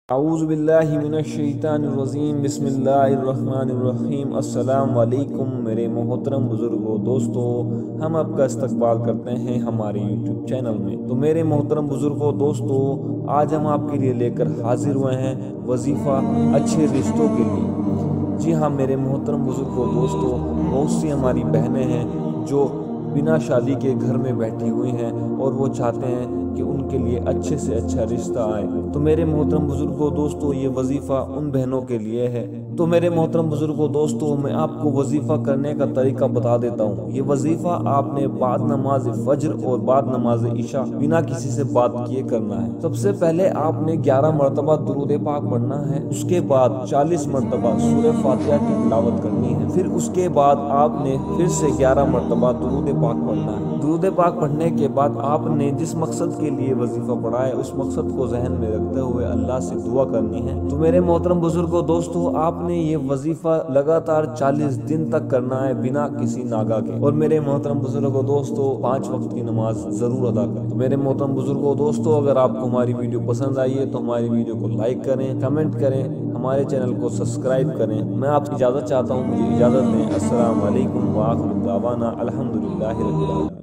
اعوذ باللہ من الشیطان الرجیم بسم اللہ الرحمن الرحیم۔ السلام علیکم میرے محترم بزرگوں دوستو، ہم آپ کا استقبال کرتے ہیں ہمارے یوٹیوب چینل میں۔ تو میرے محترم بزرگوں دوستو، آج ہم آپ کے لیے لے کر حاضر ہوئے ہیں وظیفہ اچھے رشتوں کے لیے۔ جی ہاں میرے محترم بزرگوں دوستو، بہت سی ہماری بہنیں ہیں جو بنا شادی کے گھر میں بیٹھی ہوئی ہیں اور وہ چاہتے ہیں کہ ان کے لیے اچھے سے اچھا رشتہ آئے۔ تو میرے محترم بزرگوں دوستو، یہ وظیفہ ان بہنوں کے لیے ہے۔ تو میرے محترم بزرگوں دوستو، میں آپ کو وظیفہ کرنے کا طریقہ بتا دیتا ہوں۔ یہ وظیفہ آپ نے بعد نماز فجر اور بعد نماز عشاء بنا کسی سے بات کیے کرنا ہے۔ سب سے پہلے آپ نے 11 مرتبہ درود پاک پڑھنا ہے، اس کے بعد 40 مرتبہ سورہ فاتحہ کی تلاوت کرنی ہے، پھر اس کے بعد آپ نے پھر سے 11 مرتبہ درود پاک پڑھنا ہے۔ درود پاک پڑھنے کے بعد آپ نے جس مقصد کے لیے وظیفہ پڑھا ہے اس مقصد کو ذہن میں رکھتے ہوئے اللہ سے دعا کرنی ہے۔ تو میرے محترم بزرگوں دوستو، آپ نے یہ وظیفہ لگاتار 40 دن تک کرنا ہے بنا کسی ناگا کے۔ اور میرے محترم بزرگوں دوستو، 5 وقت کی نماز ضرور ادا کریں۔ تو میرے محترم بزرگوں دوستو، اگر آپ کو ہماری ویڈیو پسند آئی ہے تو ہماری ویڈیو کو لائک کریں، کمنٹ کریں، ہمارے چینل کو سبسکرائب کریں۔ میں آپ کی اجازت چاہتا ہوں، مجھے اجازت دیں۔ السلام علیکم وآخر دعوانا الحمدللہ رب العالمین۔